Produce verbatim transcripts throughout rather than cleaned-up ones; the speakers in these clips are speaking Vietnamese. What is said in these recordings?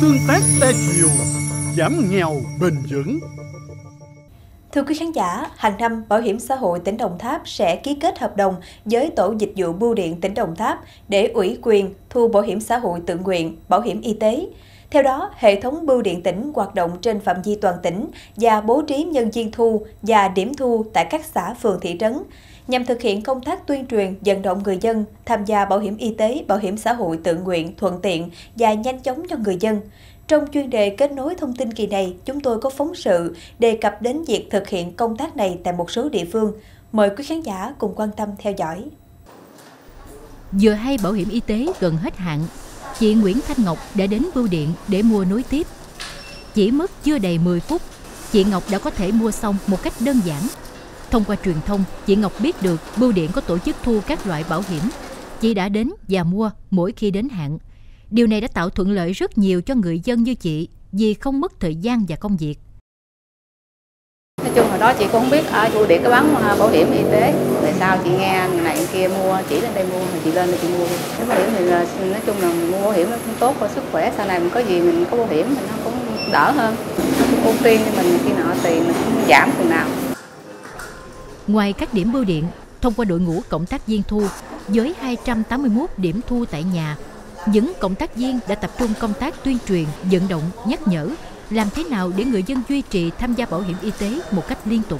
tương tác đa chiều, giảm nghèo bền vững. Thưa quý khán giả, hàng năm Bảo hiểm xã hội tỉnh Đồng Tháp sẽ ký kết hợp đồng với Tổ dịch vụ bưu điện tỉnh Đồng Tháp để ủy quyền thu bảo hiểm xã hội tự nguyện, bảo hiểm y tế. Theo đó, hệ thống bưu điện tỉnh hoạt động trên phạm vi toàn tỉnh và bố trí nhân viên thu và điểm thu tại các xã, phường, thị trấn, nhằm thực hiện công tác tuyên truyền, vận động người dân tham gia bảo hiểm y tế, bảo hiểm xã hội tự nguyện, thuận tiện và nhanh chóng cho người dân. Trong chuyên đề kết nối thông tin kỳ này, chúng tôi có phóng sự đề cập đến việc thực hiện công tác này tại một số địa phương. Mời quý khán giả cùng quan tâm theo dõi. Vừa hay bảo hiểm y tế gần hết hạn, chị Nguyễn Thanh Ngọc đã đến bưu điện để mua nối tiếp. Chỉ mất chưa đầy mười phút, chị Ngọc đã có thể mua xong một cách đơn giản. Thông qua truyền thông, chị Ngọc biết được bưu điện có tổ chức thu các loại bảo hiểm. Chị đã đến và mua mỗi khi đến hạn. Điều này đã tạo thuận lợi rất nhiều cho người dân như chị vì không mất thời gian và công việc. Nói chung hồi đó chị cũng không biết ở bưu điện có bán bảo hiểm y tế. Tại sao chị nghe người này người kia mua, chỉ lên đây mua thì chị lên đây chị mua. Cái bảo hiểm thì là, nói chung là mua bảo hiểm nó cũng tốt cho sức khỏe. Sau này mình có gì mình có bảo hiểm thì nó cũng đỡ hơn. Nó cũng ưu tiên cho mình khi nợ tiền nó cũng giảm phần nào. Ngoài các điểm bưu điện, thông qua đội ngũ cộng tác viên thu với hai trăm tám mươi mốt điểm thu tại nhà, những cộng tác viên đã tập trung công tác tuyên truyền, vận động, nhắc nhở làm thế nào để người dân duy trì tham gia bảo hiểm y tế một cách liên tục.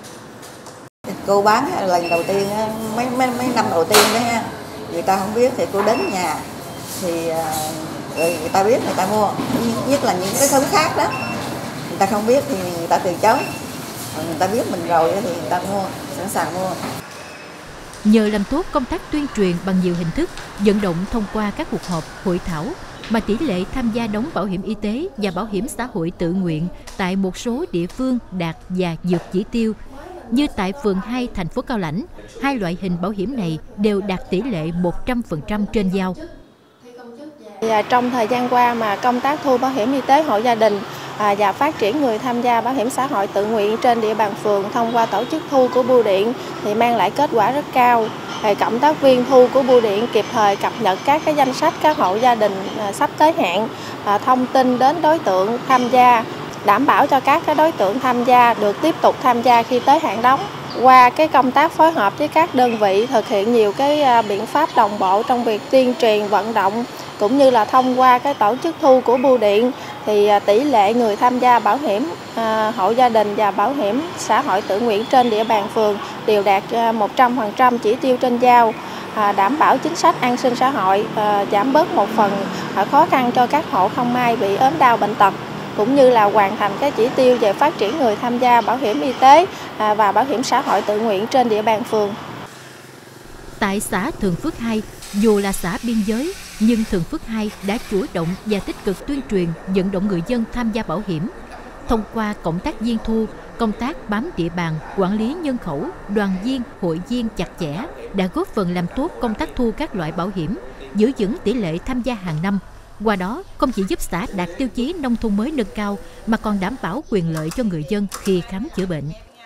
Cô bán lần đầu tiên, mấy mấy mấy năm đầu tiên đấy ha, người ta không biết thì cô đến nhà thì rồi người ta biết người ta mua, nhất là những cái thứ khác đó, người ta không biết thì người ta từ chối, người ta biết mình rồi thì người ta mua, sẵn sàng mua. Nhờ làm tốt công tác tuyên truyền bằng nhiều hình thức, vận động thông qua các cuộc họp, hội thảo, mà tỷ lệ tham gia đóng bảo hiểm y tế và bảo hiểm xã hội tự nguyện tại một số địa phương đạt và vượt chỉ tiêu. Như tại phường hai thành phố Cao Lãnh, hai loại hình bảo hiểm này đều đạt tỷ lệ một trăm phần trăm trên giao. Trong thời gian qua mà công tác thu bảo hiểm y tế hộ gia đình và phát triển người tham gia bảo hiểm xã hội tự nguyện trên địa bàn phường thông qua tổ chức thu của bưu điện thì mang lại kết quả rất cao. Cộng tác viên thu của bưu điện kịp thời cập nhật các cái danh sách các hộ gia đình sắp tới hạn, thông tin đến đối tượng tham gia, đảm bảo cho các cái đối tượng tham gia được tiếp tục tham gia khi tới hạn đóng. Qua cái công tác phối hợp với các đơn vị thực hiện nhiều cái biện pháp đồng bộ trong việc tuyên truyền vận động cũng như là thông qua cái tổ chức thu của bưu điện thì tỷ lệ người tham gia bảo hiểm à, hộ gia đình và bảo hiểm xã hội tự nguyện trên địa bàn phường đều đạt một trăm phần trăm chỉ tiêu trên giao, à, đảm bảo chính sách an sinh xã hội, à, giảm bớt một phần à, khó khăn cho các hộ không may bị ốm đau bệnh tật, cũng như là hoàn thành cái chỉ tiêu về phát triển người tham gia bảo hiểm y tế à, và bảo hiểm xã hội tự nguyện trên địa bàn phường. Tại xã Thường Phước hai, dù là xã biên giới, nhưng Thường Phước hai đã chủ động và tích cực tuyên truyền vận động người dân tham gia bảo hiểm. Thông qua cộng tác viên thu, công tác bám địa bàn, quản lý nhân khẩu, đoàn viên, hội viên chặt chẽ đã góp phần làm tốt công tác thu các loại bảo hiểm, giữ vững tỷ lệ tham gia hàng năm. Qua đó, không chỉ giúp xã đạt tiêu chí nông thôn mới nâng cao, mà còn đảm bảo quyền lợi cho người dân khi khám chữa bệnh.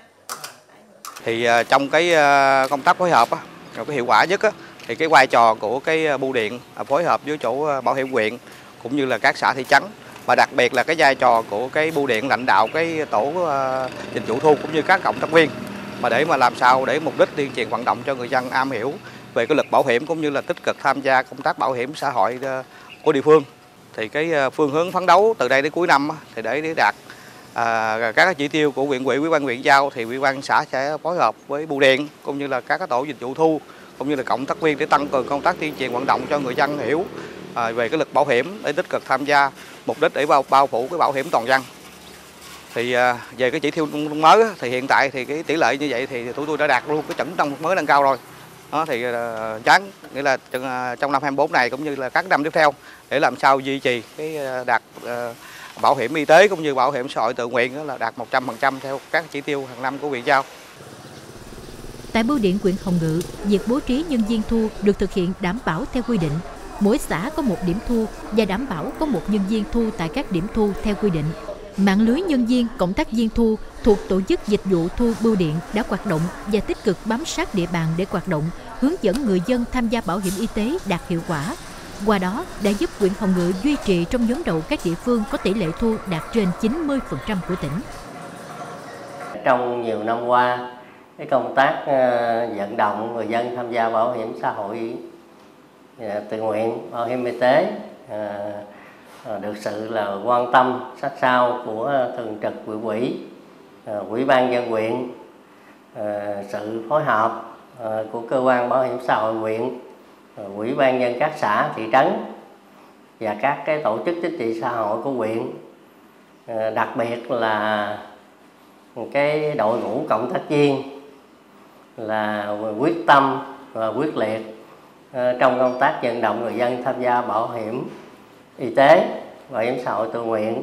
Thì uh, trong cái uh, công tác phối hợp, á, cái hiệu quả nhất á, thì cái vai trò của cái bưu điện phối hợp với chỗ bảo hiểm huyện cũng như là các xã thị trấn, và đặc biệt là cái vai trò của cái bưu điện lãnh đạo cái tổ uh, dịch vụ thu cũng như các cộng tác viên, mà để mà làm sao để mục đích tuyên truyền vận động cho người dân am hiểu về cái luật bảo hiểm cũng như là tích cực tham gia công tác bảo hiểm xã hội uh, của địa phương. Thì cái phương hướng phấn đấu từ đây đến cuối năm thì để, để đạt à, các chỉ tiêu của huyện ủy, ủy ban huyện giao thì ủy ban xã sẽ phối hợp với bưu điện cũng như là các cái tổ dịch vụ thu cũng như là cộng tác viên để tăng cường công tác tuyên truyền vận động cho người dân hiểu à, về cái luật bảo hiểm để tích cực tham gia, mục đích để bao bao phủ cái bảo hiểm toàn dân. Thì à, về cái chỉ tiêu nông thôn mới thì hiện tại thì cái tỷ lệ như vậy thì tụi tôi đã đạt luôn cái chuẩn nông thôn mới nâng cao rồi. Đó thì uh, chán nghĩa là trong năm hai mươi tư này cũng như là các năm tiếp theo để làm sao duy trì cái đạt uh, bảo hiểm y tế cũng như bảo hiểm xã hội tự nguyện đó là đạt một trăm phần trăm theo các chỉ tiêu hàng năm của huyện giao. Tại bưu điện huyện Hồng Ngự, việc bố trí nhân viên thu được thực hiện đảm bảo theo quy định. Mỗi xã có một điểm thu và đảm bảo có một nhân viên thu tại các điểm thu theo quy định. Mạng lưới nhân viên cộng tác viên thu thuộc tổ chức dịch vụ thu bưu điện đã hoạt động và tích cực bám sát địa bàn để hoạt động, hướng dẫn người dân tham gia bảo hiểm y tế đạt hiệu quả. Qua đó đã giúp huyện Hồng Ngự duy trì trong nhóm đầu các địa phương có tỷ lệ thu đạt trên chín mươi phần trăm của tỉnh. Trong nhiều năm qua, cái công tác vận động người dân tham gia bảo hiểm xã hội tự nguyện, bảo hiểm y tế được sự là quan tâm sát sao của thường trực huyện ủy, ủy ban nhân huyện, sự phối hợp của cơ quan bảo hiểm xã hội huyện, ủy ban nhân các xã thị trấn và các cái tổ chức chính trị xã hội của huyện, đặc biệt là cái đội ngũ cộng tác viên là quyết tâm và quyết liệt trong công tác vận động người dân tham gia bảo hiểm y tế, bảo hiểm xã hội tự nguyện,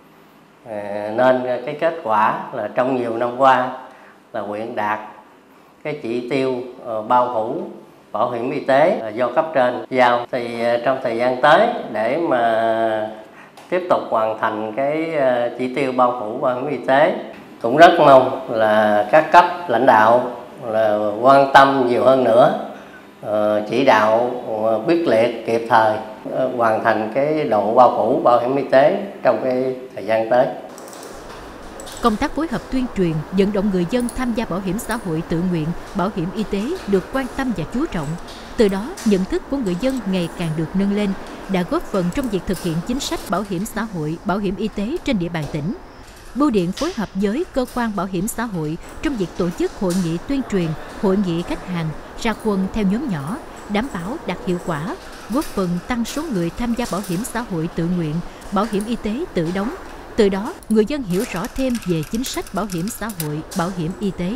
nên cái kết quả là trong nhiều năm qua là huyện đạt cái chỉ tiêu bao phủ bảo hiểm y tế do cấp trên giao. Thì trong thời gian tới để mà tiếp tục hoàn thành cái chỉ tiêu bao phủ bảo hiểm y tế, cũng rất mong là các cấp lãnh đạo là quan tâm nhiều hơn nữa, chỉ đạo quyết liệt kịp thời hoàn thành cái độ bao phủ bảo hiểm y tế trong cái thời gian tới. Công tác phối hợp tuyên truyền, vận động người dân tham gia bảo hiểm xã hội tự nguyện, bảo hiểm y tế được quan tâm và chú trọng. Từ đó, nhận thức của người dân ngày càng được nâng lên, đã góp phần trong việc thực hiện chính sách bảo hiểm xã hội, bảo hiểm y tế trên địa bàn tỉnh. Bưu điện phối hợp với cơ quan bảo hiểm xã hội trong việc tổ chức hội nghị tuyên truyền, hội nghị khách hàng, ra quân theo nhóm nhỏ, đảm bảo đạt hiệu quả, góp phần tăng số người tham gia bảo hiểm xã hội tự nguyện, bảo hiểm y tế tự đóng. Từ đó, người dân hiểu rõ thêm về chính sách bảo hiểm xã hội, bảo hiểm y tế.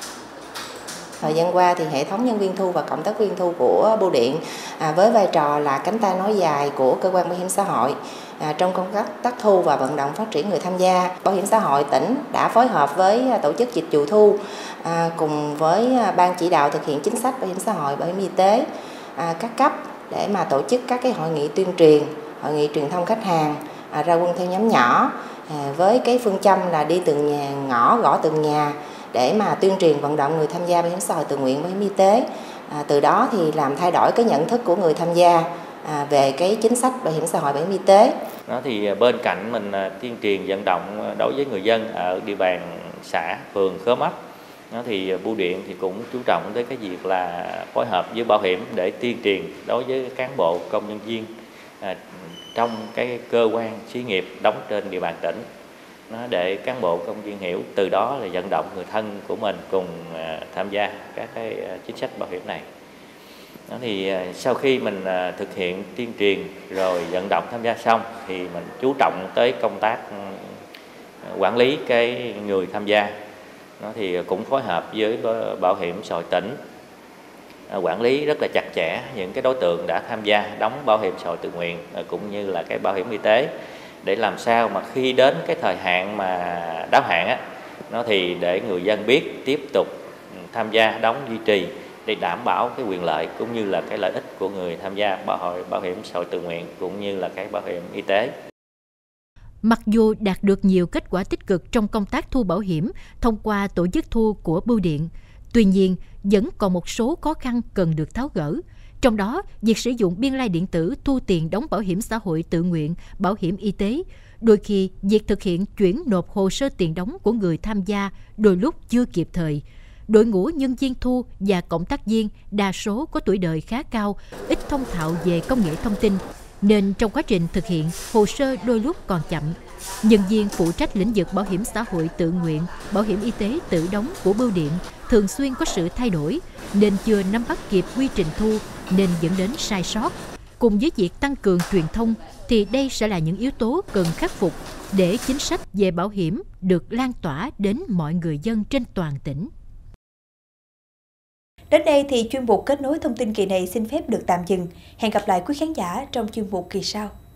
Thời gian qua thì hệ thống nhân viên thu và cộng tác viên thu của bưu điện à, với vai trò là cánh tay nối dài của cơ quan bảo hiểm xã hội à, trong công tác thu và vận động phát triển người tham gia. Bảo hiểm xã hội tỉnh đã phối hợp với tổ chức dịch vụ thu à, cùng với ban chỉ đạo thực hiện chính sách bảo hiểm xã hội, bảo hiểm y tế à, các cấp để mà tổ chức các cái hội nghị tuyên truyền, hội nghị truyền thông khách hàng, à, ra quân theo nhóm nhỏ à, với cái phương châm là đi từng nhà ngõ, gõ từng nhà để mà tuyên truyền vận động người tham gia bảo hiểm xã hội tự nguyện, bảo hiểm y tế. À, từ đó thì làm thay đổi cái nhận thức của người tham gia à, về cái chính sách bảo hiểm xã hội, bảo hiểm y tế. Đó thì bên cạnh mình tuyên truyền vận động đối với người dân ở địa bàn xã, phường, khóm ấp, đó thì bưu điện thì cũng chú trọng tới cái việc là phối hợp với bảo hiểm để tuyên truyền đối với cán bộ, công nhân viên à, trong cái cơ quan xí nghiệp đóng trên địa bàn tỉnh. Nó để cán bộ công viên hiểu, từ đó là vận động người thân của mình cùng uh, tham gia các cái uh, chính sách bảo hiểm này. Đó thì uh, sau khi mình uh, thực hiện tuyên truyền rồi vận động tham gia xong thì mình chú trọng tới công tác uh, quản lý cái người tham gia. Đó thì cũng phối hợp với bảo hiểm xã hội tỉnh uh, quản lý rất là chặt chẽ những cái đối tượng đã tham gia đóng bảo hiểm xã hội tự nguyện uh, cũng như là cái bảo hiểm y tế, để làm sao mà khi đến cái thời hạn mà đáo hạn á, nó thì để người dân biết tiếp tục tham gia đóng duy trì để đảm bảo cái quyền lợi cũng như là cái lợi ích của người tham gia bảo hiểm bảo hiểm xã hội tự nguyện cũng như là cái bảo hiểm y tế. Mặc dù đạt được nhiều kết quả tích cực trong công tác thu bảo hiểm thông qua tổ chức thu của bưu điện, tuy nhiên vẫn còn một số khó khăn cần được tháo gỡ. Trong đó, việc sử dụng biên lai điện tử thu tiền đóng bảo hiểm xã hội tự nguyện, bảo hiểm y tế, đôi khi việc thực hiện chuyển nộp hồ sơ tiền đóng của người tham gia đôi lúc chưa kịp thời. Đội ngũ nhân viên thu và cộng tác viên đa số có tuổi đời khá cao, ít thông thạo về công nghệ thông tin, nên trong quá trình thực hiện, hồ sơ đôi lúc còn chậm. Nhân viên phụ trách lĩnh vực bảo hiểm xã hội tự nguyện, bảo hiểm y tế tự đóng của bưu điện thường xuyên có sự thay đổi, nên chưa nắm bắt kịp quy trình thu, nên dẫn đến sai sót. Cùng với việc tăng cường truyền thông, thì đây sẽ là những yếu tố cần khắc phục để chính sách về bảo hiểm được lan tỏa đến mọi người dân trên toàn tỉnh. Đến đây thì chuyên mục kết nối thông tin kỳ này xin phép được tạm dừng. Hẹn gặp lại quý khán giả trong chuyên mục kỳ sau.